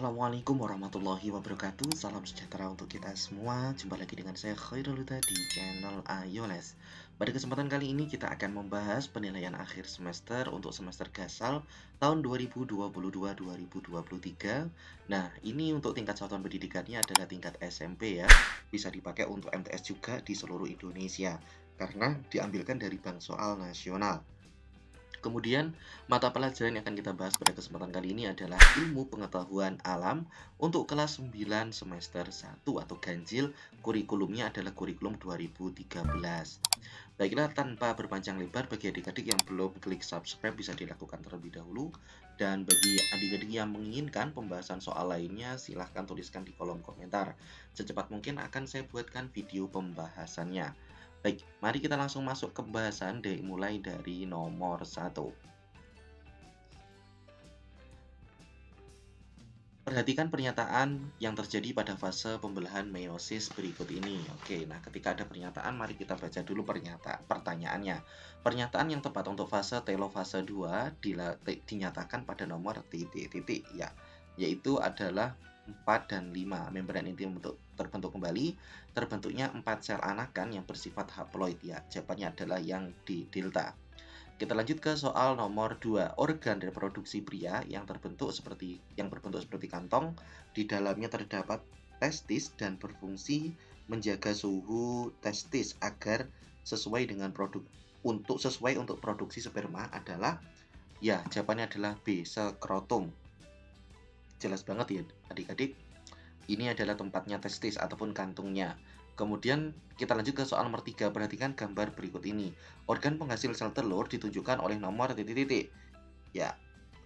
Assalamualaikum warahmatullahi wabarakatuh. Salam sejahtera untuk kita semua. Jumpa lagi dengan saya Khairul Huda di channel Ayoles. Pada kesempatan kali ini kita akan membahas penilaian akhir semester untuk semester Gasal tahun 2022-2023. Nah, ini untuk tingkat satuan pendidikannya adalah tingkat SMP ya. Bisa dipakai untuk MTS juga di seluruh Indonesia karena diambilkan dari Bank Soal Nasional. Kemudian, mata pelajaran yang akan kita bahas pada kesempatan kali ini adalah Ilmu Pengetahuan Alam untuk kelas 9 semester 1 atau ganjil. Kurikulumnya adalah kurikulum 2013. Baiklah, tanpa berpanjang lebar, bagi adik-adik yang belum klik subscribe bisa dilakukan terlebih dahulu. Dan bagi adik-adik yang menginginkan pembahasan soal lainnya, silahkan tuliskan di kolom komentar. Secepat mungkin akan saya buatkan video pembahasannya. Baik, mari kita langsung masuk ke pembahasan mulai dari nomor 1. Perhatikan pernyataan yang terjadi pada fase pembelahan meiosis berikut ini. Oke, nah ketika ada pernyataan, mari kita baca dulu pertanyaannya. Pernyataan yang tepat untuk fase telofase 2 dinyatakan pada nomor titik-titik ya, yaitu adalah 4 dan 5. Membran inti terbentuk kembali, terbentuknya 4 sel anakan yang bersifat haploid ya. Jawabannya adalah yang di delta. Kita lanjut ke soal nomor 2. Organ reproduksi pria yang berbentuk seperti kantong, di dalamnya terdapat testis dan berfungsi menjaga suhu testis agar sesuai untuk produksi sperma adalah ya, jawabannya adalah B, skrotum. Jelas banget ya adik-adik, ini adalah tempatnya testis ataupun kantungnya. Kemudian kita lanjut ke soal nomor 3. Perhatikan gambar berikut ini. Organ penghasil sel telur ditunjukkan oleh nomor titik-titik. Ya,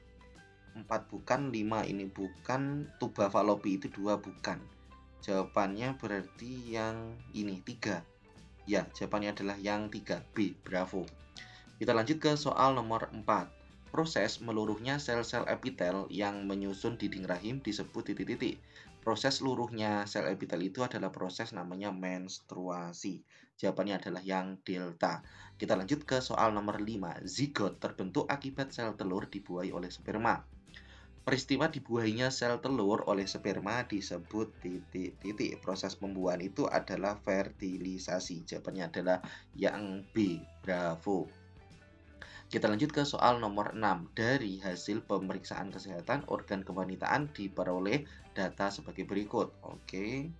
4 bukan, 5 ini bukan, tuba falopi itu 2 bukan. Jawabannya berarti yang ini 3. Ya, jawabannya adalah yang 3, B, bravo. Kita lanjut ke soal nomor 4. Proses meluruhnya sel-sel epitel yang menyusun dinding rahim disebut titik-titik. Proses luruhnya sel epitel itu adalah proses namanya menstruasi. Jawabannya adalah yang delta. Kita lanjut ke soal nomor 5. Zigot terbentuk akibat sel telur dibuahi oleh sperma. Peristiwa dibuahinya sel telur oleh sperma disebut titik-titik. Proses pembuahan itu adalah fertilisasi. Jawabannya adalah yang B, bravo. Kita lanjut ke soal nomor 6. Dari hasil pemeriksaan kesehatan organ kewanitaan diperoleh data sebagai berikut. Oke.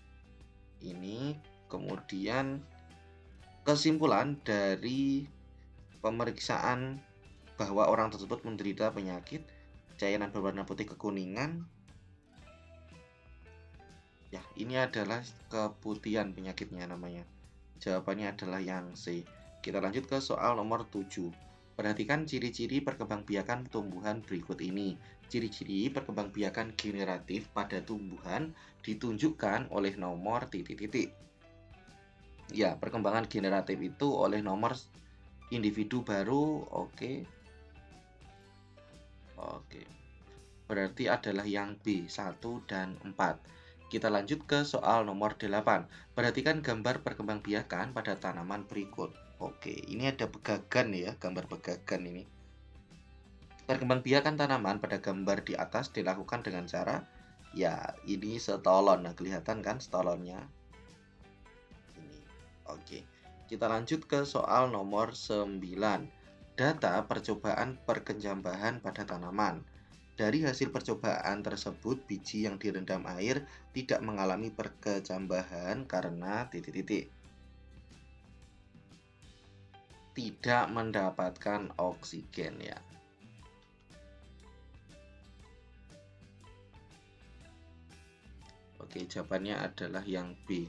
Ini kemudian kesimpulan dari pemeriksaan bahwa orang tersebut menderita penyakit cairan berwarna putih kekuningan. Ya, ini adalah keputihan penyakitnya namanya. Jawabannya adalah yang C. Kita lanjut ke soal nomor 7. Perhatikan ciri-ciri perkembangbiakan tumbuhan berikut ini. Ciri-ciri perkembangbiakan generatif pada tumbuhan ditunjukkan oleh nomor titik-titik. Ya, perkembangan generatif itu oleh nomor individu baru. Oke. Berarti adalah yang B, 1 dan 4. Kita lanjut ke soal nomor 8. Perhatikan gambar perkembangbiakan pada tanaman berikut. Oke, ini ada pegagan ya, gambar pegagan ini. Perkembangbiakan tanaman pada gambar di atas dilakukan dengan cara, ya ini stolon. Nah, kelihatan kan stolonnya? Ini. Oke, kita lanjut ke soal nomor 9. Data percobaan perkecambahan pada tanaman. Dari hasil percobaan tersebut, biji yang direndam air tidak mengalami perkecambahan karena titik-titik. Tidak mendapatkan oksigen ya. Oke, jawabannya adalah yang B.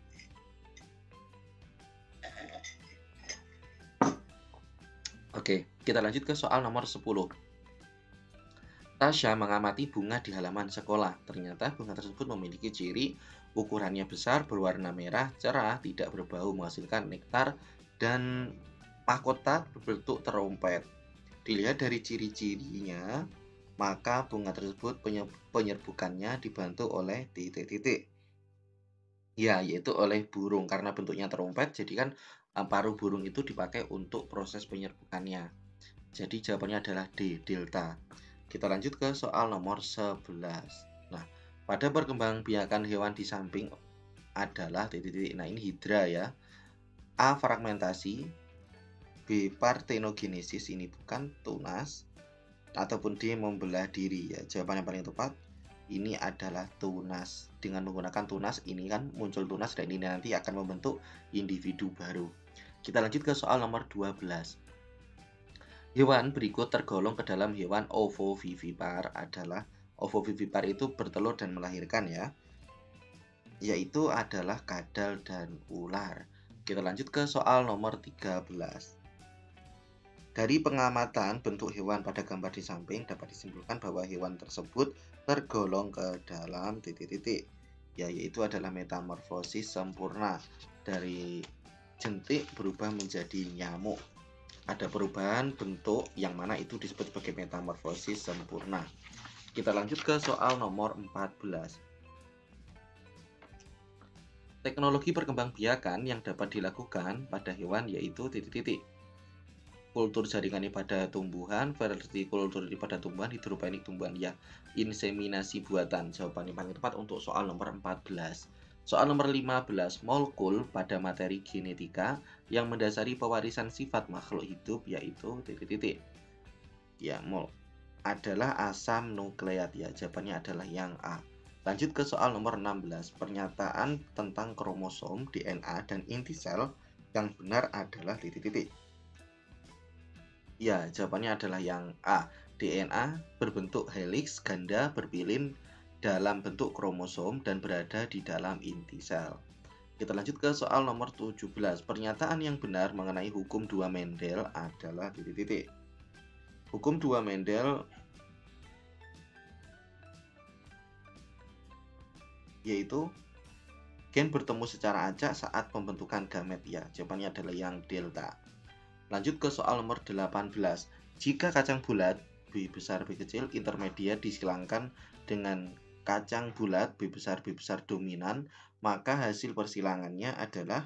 Oke, kita lanjut ke soal nomor 10. Tasya mengamati bunga di halaman sekolah. Ternyata bunga tersebut memiliki ciri ukurannya besar, berwarna merah, cerah, tidak berbau, menghasilkan nektar, dan mahkota berbentuk terompet. Dilihat dari ciri-cirinya, maka bunga tersebut penyerbukannya dibantu oleh titik-titik. Ya, yaitu oleh burung. Karena bentuknya terompet, jadi kan paruh burung itu dipakai untuk proses penyerbukannya. Jadi jawabannya adalah D, delta. Kita lanjut ke soal nomor 11. Nah, pada perkembangbiakan hewan di samping adalah titik-titik. Nah, ini hidra ya. A. Fragmentasi, B. Partenogenesis, ini bukan tunas, ataupun D. Membelah diri ya. Jawaban yang paling tepat ini adalah tunas. Dengan menggunakan tunas ini kan muncul tunas dan ini nanti akan membentuk individu baru. Kita lanjut ke soal nomor 12. Hewan berikut tergolong ke dalam hewan ovovivipar adalah ovovivipar itu bertelur dan melahirkan ya, yaitu adalah kadal dan ular. Kita lanjut ke soal nomor 13. Dari pengamatan bentuk hewan pada gambar di samping dapat disimpulkan bahwa hewan tersebut tergolong ke dalam titik-titik, yaitu adalah metamorfosis sempurna. Dari jentik berubah menjadi nyamuk. Ada perubahan bentuk yang mana itu disebut sebagai metamorfosis sempurna. Kita lanjut ke soal nomor 14. Teknologi perkembangbiakan yang dapat dilakukan pada hewan yaitu titik-titik. Kultur jaringannya pada tumbuhan, vertikultur pada tumbuhan, hidroponik tumbuhan ya, inseminasi buatan. Jawaban yang paling tepat untuk soal nomor 14. Soal nomor 15, molekul pada materi genetika yang mendasari pewarisan sifat makhluk hidup yaitu titik-titik. Ya, mol adalah asam nukleat ya. Jawabannya adalah yang A. Lanjut ke soal nomor 16, pernyataan tentang kromosom, DNA dan inti sel yang benar adalah titik-titik. Ya, jawabannya adalah yang A. DNA berbentuk heliks ganda berpilin dalam bentuk kromosom dan berada di dalam inti sel. Kita lanjut ke soal nomor 17. Pernyataan yang benar mengenai hukum 2 Mendel adalah titik-titik. Hukum 2 Mendel yaitu gen bertemu secara acak saat pembentukan gamet ya. Jawabannya adalah yang delta. Lanjut ke soal nomor 18. Jika kacang bulat B besar B kecil intermediat disilangkan dengan kacang bulat B besar dominan, maka hasil persilangannya adalah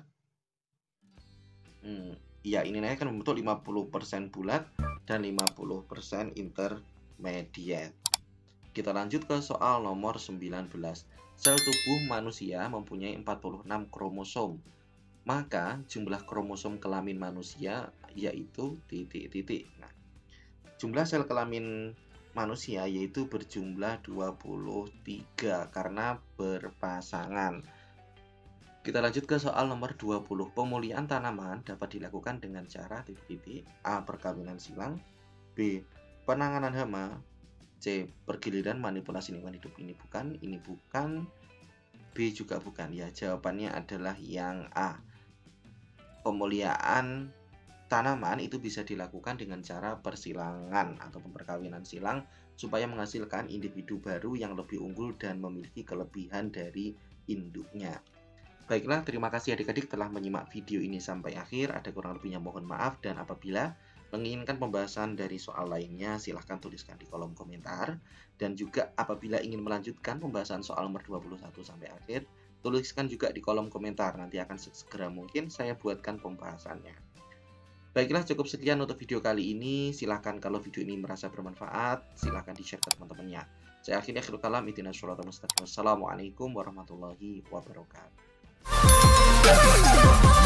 ya ini akan membentuk 50% bulat dan 50% intermediate. Kita lanjut ke soal nomor 19. Sel tubuh manusia mempunyai 46 kromosom. Maka jumlah kromosom kelamin manusia yaitu titik-titik. Nah, jumlah sel kelamin manusia yaitu berjumlah 23 karena berpasangan. Kita lanjut ke soal nomor 20. Pemulihan tanaman dapat dilakukan dengan cara titik-titik. A. Perkawinan silang, B. Penanganan hama, C. Pergiliran manipulasi lingkungan hidup. Ini bukan, B juga bukan ya. Jawabannya adalah yang A. Pemulihan tanaman itu bisa dilakukan dengan cara persilangan atau perkawinan silang supaya menghasilkan individu baru yang lebih unggul dan memiliki kelebihan dari induknya. Baiklah, terima kasih adik-adik telah menyimak video ini sampai akhir. Ada kurang lebihnya mohon maaf, dan apabila menginginkan pembahasan dari soal lainnya silahkan tuliskan di kolom komentar. Dan juga apabila ingin melanjutkan pembahasan soal nomor 21 sampai akhir, tuliskan juga di kolom komentar. Nanti akan segera mungkin saya buatkan pembahasannya. Baiklah, cukup sekian untuk video kali ini. Silahkan kalau video ini merasa bermanfaat, silahkan di-share ke teman-temannya. Saya akhiri akhirul kalam. Assalamualaikum warahmatullahi wabarakatuh.